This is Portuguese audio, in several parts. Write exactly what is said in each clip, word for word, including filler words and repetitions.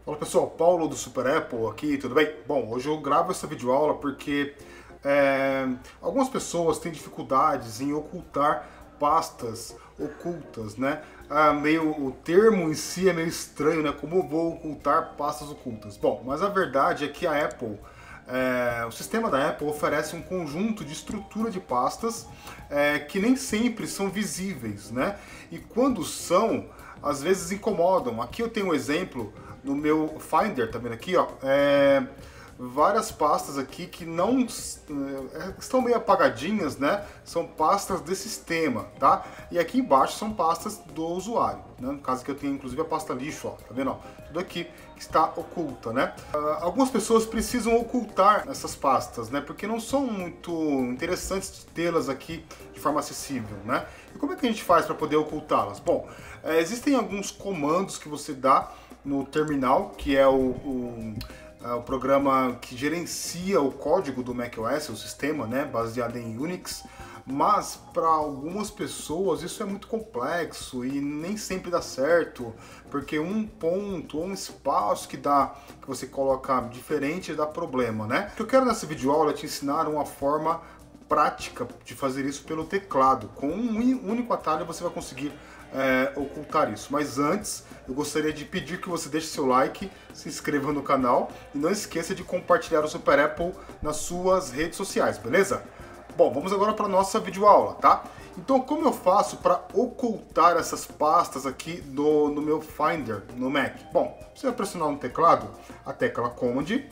Fala pessoal, Paulo do Super Apple aqui, tudo bem? Bom, hoje eu gravo essa videoaula porque é, algumas pessoas têm dificuldades em ocultar pastas ocultas, né? Ah, meio, o termo em si é meio estranho, né? Como eu vou ocultar pastas ocultas? Bom, mas a verdade é que a Apple, é, o sistema da Apple oferece um conjunto de estrutura de pastas é, que nem sempre são visíveis, né? E quando são, às vezes incomodam. Aqui eu tenho um exemplo no meu Finder, tá vendo aqui, ó, é, várias pastas aqui que não é, estão meio apagadinhas, né? São pastas de sistema, tá? E aqui embaixo são pastas do usuário, né? No caso que eu tenho inclusive a pasta lixo, ó, tá vendo? Ó, tudo aqui que está oculta, né? Uh, algumas pessoas precisam ocultar essas pastas, né? Porque não são muito interessantes de tê-las aqui de forma acessível, né? E como é que a gente faz para poder ocultá-las? Bom, é, existem alguns comandos que você dá no terminal, que é o, o, é o programa que gerencia o código do macOS, o sistema, né, baseado em Unix, mas para algumas pessoas isso é muito complexo e nem sempre dá certo, porque um ponto ou um espaço que dá, que você coloca diferente dá problema, né? O que eu quero nessa videoaula é te ensinar uma forma prática de fazer isso pelo teclado. Com um único atalho você vai conseguir é, ocultar isso. Mas antes, eu gostaria de pedir que você deixe seu like, se inscreva no canal e não esqueça de compartilhar o Super Apple nas suas redes sociais, beleza? Bom, vamos agora para a nossa videoaula, tá? Então, como eu faço para ocultar essas pastas aqui do, no meu Finder, no Mac? Bom, você vai pressionar no teclado a tecla Command,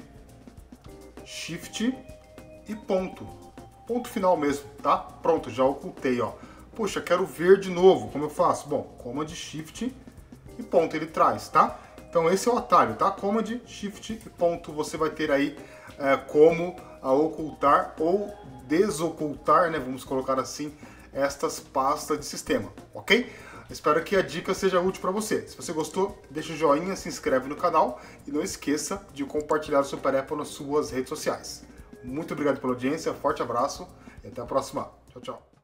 Shift e ponto. Ponto final mesmo, tá? Pronto, já ocultei, ó. Poxa, quero ver de novo, como eu faço? Bom, Command, Shift e ponto ele traz, tá? Então esse é o atalho, tá? Command, Shift e ponto, você vai ter aí é, como a ocultar ou desocultar, né? Vamos colocar assim, estas pastas de sistema, ok? Espero que a dica seja útil para você. Se você gostou, deixa o joinha, se inscreve no canal e não esqueça de compartilhar o Super Apple nas suas redes sociais. Muito obrigado pela audiência, forte abraço e até a próxima. Tchau, tchau.